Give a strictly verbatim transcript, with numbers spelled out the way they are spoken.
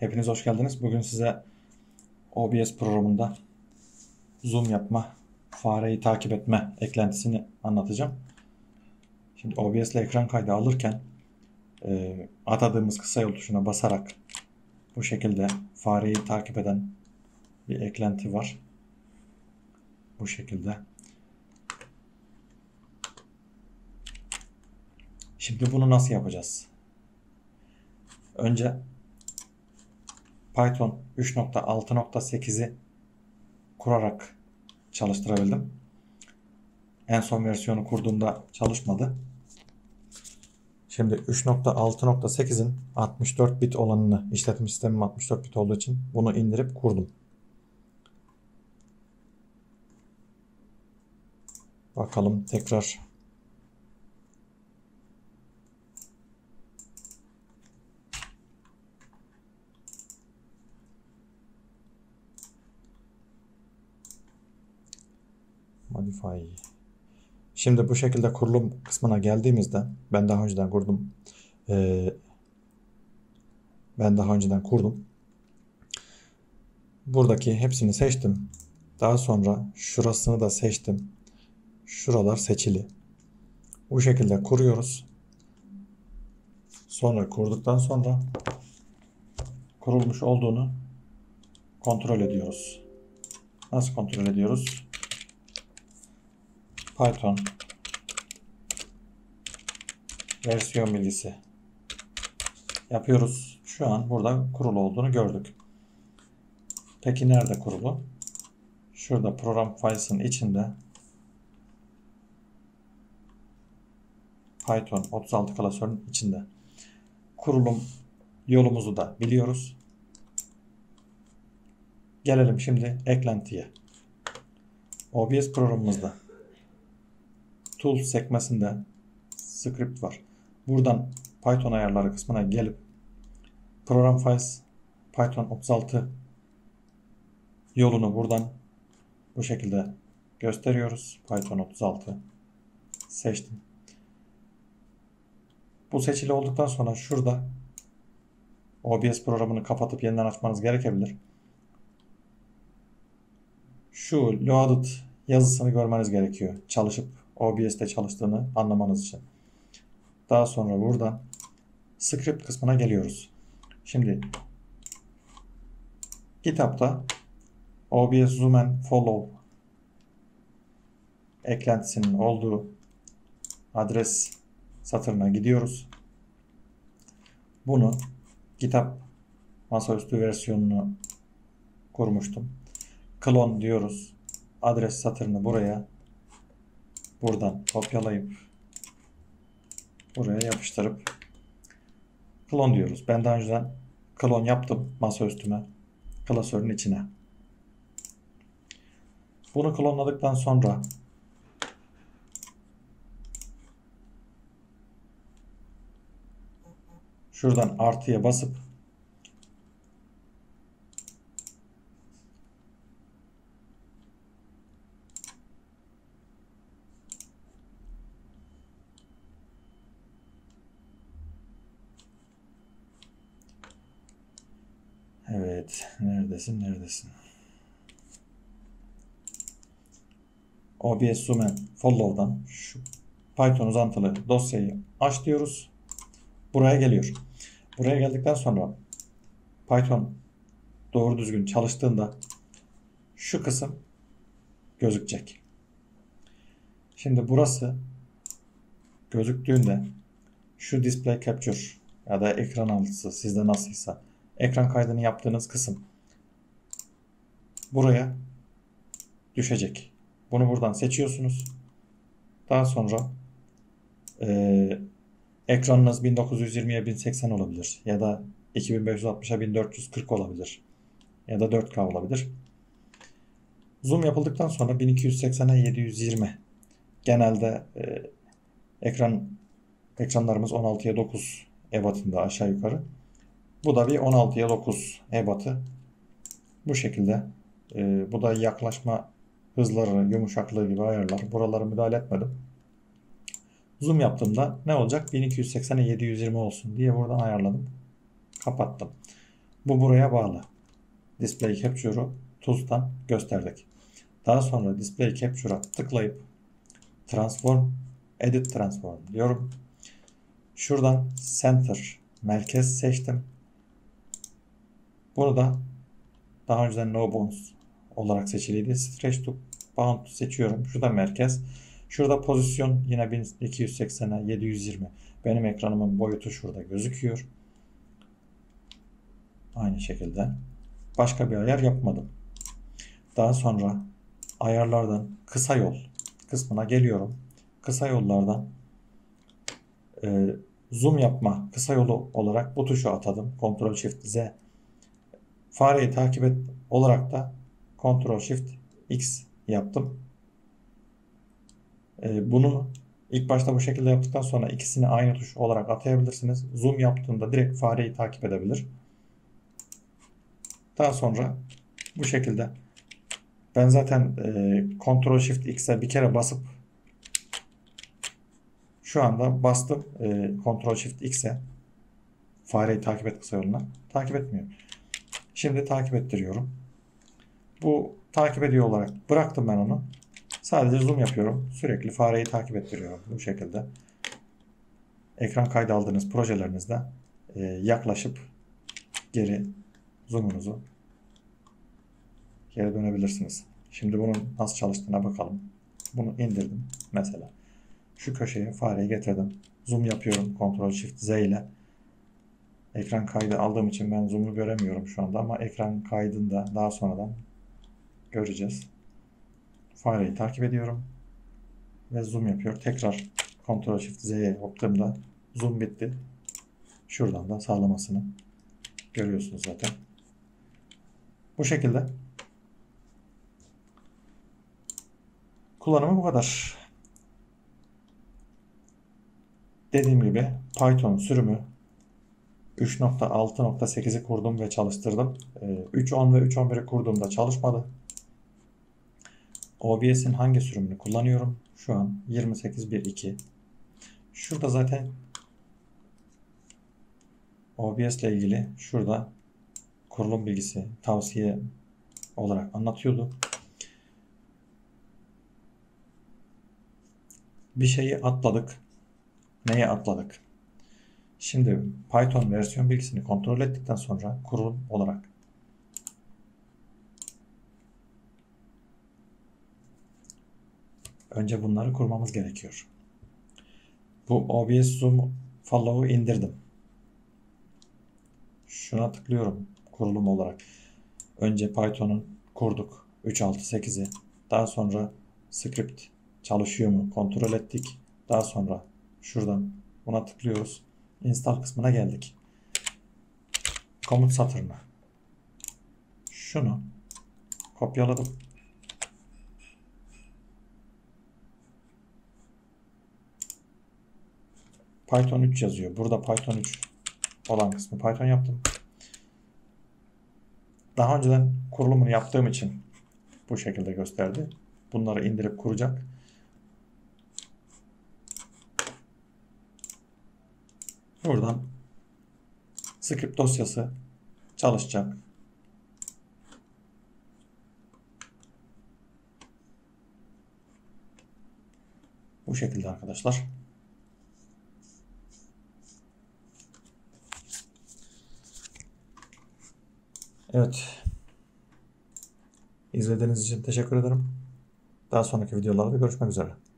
Hepiniz hoş geldiniz. Bugün size O B S programında zoom yapma, fareyi takip etme eklentisini anlatacağım. Şimdi O B S ile ekran kaydı alırken e, atadığımız kısa yol tuşuna basarak bu şekilde fareyi takip eden bir eklenti var. Bu şekilde. Şimdi bunu nasıl yapacağız? Önce Python üç nokta altı nokta sekizi kurarak çalıştırabildim. En son versiyonu kurduğumda çalışmadı. Şimdi üç nokta altı nokta sekizin altmış dört bit olanını, işletim sistemim altmış dört bit olduğu için bunu indirip kurdum. Bakalım tekrar. Modify. Şimdi bu şekilde kurulum kısmına geldiğimizde ben daha önceden kurdum. Ee, ben daha önceden kurdum. Buradaki hepsini seçtim. Daha sonra şurasını da seçtim. Şuralar seçili. Bu şekilde kuruyoruz. Sonra kurduktan sonra kurulmuş olduğunu kontrol ediyoruz. Nasıl kontrol ediyoruz? Python versiyon bilgisi yapıyoruz. Şu an burada kurulu olduğunu gördük. Peki nerede kurulu? Şurada program files'ın içinde Python otuz altı klasörün içinde. Kurulum yolumuzu da biliyoruz. Gelelim şimdi eklentiye. O B S programımızda Tools sekmesinde script var. Buradan Python ayarları kısmına gelip Program Files Python otuz altı yolunu buradan bu şekilde gösteriyoruz. Python otuz altı seçtim. Bu seçili olduktan sonra şurada O B S programını kapatıp yeniden açmanız gerekebilir. Şu loaded yazısını görmeniz gerekiyor. Çalışıp O B S'te çalıştığını anlamanız için. Daha sonra buradan script kısmına geliyoruz. Şimdi kitapta O B S Zoom and Follow eklentisinin olduğu adres satırına gidiyoruz. Bunu kitap masaüstü versiyonunu kurmuştum. Clone diyoruz. Adres satırını buraya buradan kopyalayıp buraya yapıştırıp clone diyoruz. Ben daha önceden clone yaptım masaüstüme, klasörün içine. Bunu klonladıktan sonra şuradan artıya basıp evet, neredesin neredesin? O B S Zoom and Follow'dan şu Python uzantılı dosyayı aç diyoruz. Buraya geliyor. Buraya geldikten sonra Python doğru düzgün çalıştığında şu kısım gözükecek. Şimdi burası gözüktüğünde şu display capture ya da ekran altısı sizde nasılsa ekran kaydını yaptığınız kısım buraya düşecek. Bunu buradan seçiyorsunuz. Daha sonra e, ekranınız bin dokuz yüz yirmiye bin seksen olabilir ya da iki bin beş yüz altmışa bin dört yüz kırk olabilir ya da dört K olabilir. Zoom yapıldıktan sonra bin iki yüz seksene yedi yüz yirmi genelde e, ekran ekranlarımız on altıya dokuz ebatında aşağı yukarı. Bu da bir on altıya dokuz ebatı. Bu şekilde e, bu da yaklaşma hızları, yumuşaklığı gibi ayarlar. Buralara müdahale etmedim. Zoom yaptığımda ne olacak? bin iki yüz seksene yedi yüz yirmi olsun diye buradan ayarladım. Kapattım. Bu buraya bağlı. Display Capture'u Tools'tan gösterdik. Daha sonra Display Capture'a tıklayıp Transform, Edit Transform diyorum. Şuradan Center, merkez seçtim. Bunu da daha önceden No Bounds olarak seçiliydi. Stretch to Bound seçiyorum. Şurada merkez. Şurada pozisyon yine bin iki yüz seksene yedi yüz yirmi. Benim ekranımın boyutu şurada gözüküyor. Aynı şekilde. Başka bir ayar yapmadım. Daha sonra ayarlardan kısa yol kısmına geliyorum. Kısa yollardan e, zoom yapma kısa yolu olarak bu tuşu atadım. Ctrl Shift Z. Fareyi takip et olarak da Ctrl Shift X yaptım. E, bunu ilk başta bu şekilde yaptıktan sonra ikisini aynı tuş olarak atayabilirsiniz. Zoom yaptığında direkt fareyi takip edebilir. Daha sonra bu şekilde ben zaten e, Ctrl Shift X'e bir kere basıp şu anda bastım e, Ctrl Shift X'e fareyi takip et kısa yoluna. Takip etmiyor. Şimdi takip ettiriyorum. Bu takip ediyor olarak bıraktım ben onu. Sadece zoom yapıyorum. Sürekli fareyi takip ettiriyorum. Bu şekilde. Ekran kaydı aldığınız projelerinizde e, yaklaşıp geri zoom'unuzu geri dönebilirsiniz. Şimdi bunun nasıl çalıştığına bakalım. Bunu indirdim mesela. Şu köşeye fareyi getirdim. Zoom yapıyorum. Ctrl Shift Z ile. Ekran kaydı aldığım için ben zoom'u göremiyorum şu anda ama ekran kaydında daha sonradan göreceğiz. Fareyi takip ediyorum ve zoom yapıyor. Tekrar Ctrl Shift Z'ye yaptığımda zoom bitti. Şuradan da sağlamasını görüyorsunuz zaten. Bu şekilde kullanımı bu kadar. Dediğim gibi Python sürümü üç nokta altı nokta sekizi kurdum ve çalıştırdım. üç nokta on ve üç nokta on biri kurduğumda çalışmadı. O B S'in hangi sürümünü kullanıyorum? Şu an yirmi sekiz nokta bir nokta iki. Şurada zaten O B S ile ilgili şurada kurulum bilgisi, tavsiye olarak anlatıyordu. Bir şeyi atladık. Neye atladık? Şimdi Python versiyon bilgisini kontrol ettikten sonra kurulum olarak önce bunları kurmamız gerekiyor. Bu O B S Zoom Follow'u indirdim. Şuna tıklıyorum kurulum olarak. Önce Python'un kurduk üç nokta altı sekizi. Daha sonra script çalışıyor mu kontrol ettik. Daha sonra şuradan buna tıklıyoruz. Install kısmına geldik. Komut satırına. Şunu kopyaladım. Python üç yazıyor. Burada Python üç olan kısmı Python yaptım. Daha önceden kurulumunu yaptığım için bu şekilde gösterdi. Bunları indirip kuracak. Buradan script dosyası çalışacak. Bu şekilde arkadaşlar. Evet. İzlediğiniz için teşekkür ederim. Daha sonraki videolarda görüşmek üzere.